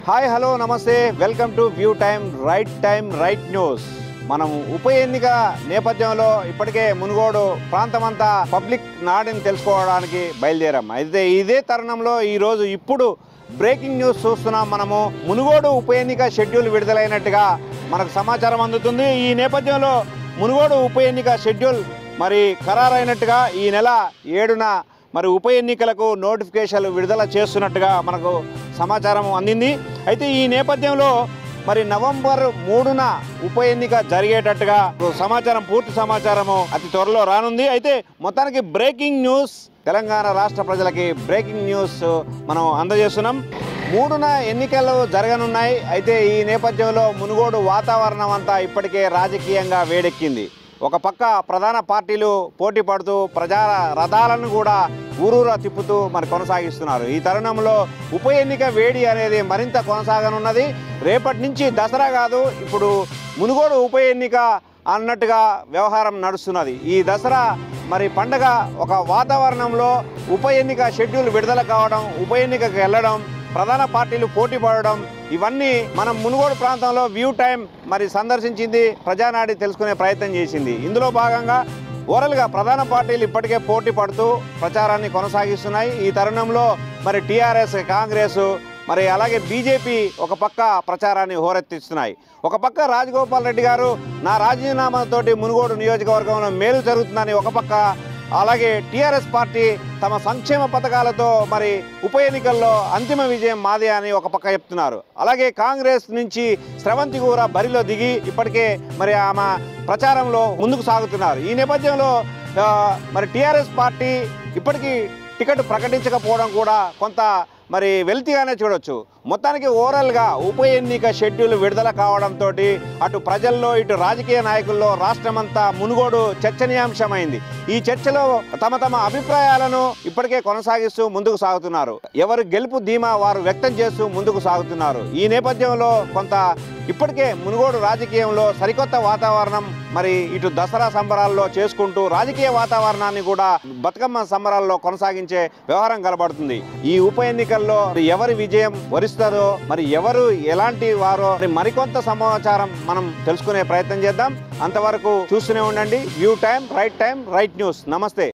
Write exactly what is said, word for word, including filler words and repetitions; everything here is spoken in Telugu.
Hi hello namaste welcome to view time right time right news. మనం ఉప ఎన్నిక నేపథ్యంలో ఇప్పటికే మునుగోడు ప్రాంతమంతా పబ్లిక్ నాడిని తెలుసుకోవడానికి బయలుదేరాం. అయితే ఇదే తరుణంలో ఈరోజు ఇప్పుడు బ్రేకింగ్ న్యూస్ చూస్తున్నాం. మనము మునుగోడు ఉప ఎన్నిక షెడ్యూల్ విడుదలైనట్టుగా మనకు సమాచారం అందుతుంది. ఈ నేపథ్యంలో మునుగోడు ఉప ఎన్నిక షెడ్యూల్ మరి ఖరారైనట్టుగా ఈ నెల ఏడున మరి ఉప ఎన్నికలకు నోటిఫికేషన్లు విడుదల చేస్తున్నట్టుగా మనకు సమాచారం అందింది. అయితే ఈ నేపథ్యంలో మరి నవంబర్ మూడున ఉప ఎన్నిక జరిగేటట్టుగా సమాచారం పూర్తి సమాచారము అతి త్వరలో రానుంది. అయితే మొత్తానికి బ్రేకింగ్ న్యూస్, తెలంగాణ రాష్ట్ర ప్రజలకి బ్రేకింగ్ న్యూస్ మనం అందజేస్తున్నాం. మూడున ఎన్నికలు జరగనున్నాయి. అయితే ఈ నేపథ్యంలో మునుగోడు వాతావరణం అంతా ఇప్పటికే రాజకీయంగా వేడెక్కింది. ఒక పక్క ప్రధాన పార్టీలు పోటీ పడుతూ ప్రజా రథాలను కూడా ఊరూరా తిప్పుతూ మరి కొనసాగిస్తున్నారు. ఈ తరుణంలో ఉప ఎన్నిక వేడి అనేది మరింత కొనసాగనున్నది. రేపటి నుంచి దసరా కాదు, ఇప్పుడు మునుగోడు ఉప ఎన్నిక అన్నట్టుగా వ్యవహారం నడుస్తున్నది. ఈ దసరా మరి పండగ ఒక వాతావరణంలో ఉప ఎన్నిక షెడ్యూల్ విడుదల కావడం, ఉప ఎన్నికకు వెళ్ళడం, ప్రధాన పార్టీలు పోటీ పడడం, ఇవన్నీ మనం మునుగోడు ప్రాంతంలో వ్యూ టైం మరి సందర్శించింది, ప్రజానాడి తెలుసుకునే ప్రయత్నం చేసింది. ఇందులో భాగంగా ఓవరాల్గా ప్రధాన పార్టీలు ఇప్పటికే పోటీ పడుతూ ప్రచారాన్ని కొనసాగిస్తున్నాయి. ఈ తరుణంలో మరి టీఆర్ఎస్, కాంగ్రెస్ మరి అలాగే బీజేపీ ఒక పక్క ప్రచారాన్ని హోరెత్తిస్తున్నాయి. ఒక పక్క రాజగోపాల్ రెడ్డి గారు నా రాజీనామాతోటి మునుగోడు నియోజకవర్గంలో మేలు జరుగుతుందని ఒక పక్క, అలాగే టీఆర్ఎస్ పార్టీ తమ సంక్షేమ పథకాలతో మరి ఉప ఎన్నికల్లో అంతిమ విజయం మాదే అని ఒక పక్క చెప్తున్నారు. అలాగే కాంగ్రెస్ నుంచి స్రవంతి కూడా బరిలో దిగి ఇప్పటికే మరి ఆమె ప్రచారంలో ముందుకు సాగుతున్నారు. ఈ నేపథ్యంలో మరి టీఆర్ఎస్ పార్టీ ఇప్పటికీ టికెట్ ప్రకటించకపోవడం కూడా కొంత మరి వెల్తీగానే చూడొచ్చు. మొత్తానికి ఓవరాల్గా ఉప ఎన్నిక షెడ్యూల్ విడుదల కావడంతో అటు ప్రజల్లో ఇటు రాజకీయ నాయకుల్లో రాష్ట్రమంతా మునుగోడు చర్చనీయాంశమైంది. ఈ చర్చలో తమ తమ అభిప్రాయాలను ఇప్పటికే కొనసాగిస్తూ ముందుకు సాగుతున్నారు. ఎవరు గెలుపు ధీమా వారు వ్యక్తం చేస్తూ ముందుకు సాగుతున్నారు. ఈ నేపథ్యంలో కొంత ఇప్పటికే మునుగోడు రాజకీయంలో సరికొత్త వాతావరణం మరి ఇటు దసరా సంబరాల్లో చేసుకుంటూ రాజకీయ వాతావరణాన్ని కూడా బతుకమ్మ సంబరాల్లో కొనసాగించే వ్యవహారం కనబడుతుంది. ఈ ఉప ఎన్నికల్లో ఎవరి విజయం వరిస్తారో, మరి ఎవరు ఎలాంటి వారో మరికొంత సమాచారం మనం తెలుసుకునే ప్రయత్నం చేద్దాం. అంతవరకు చూస్తూనే ఉండండి view time right time right news. నమస్తే.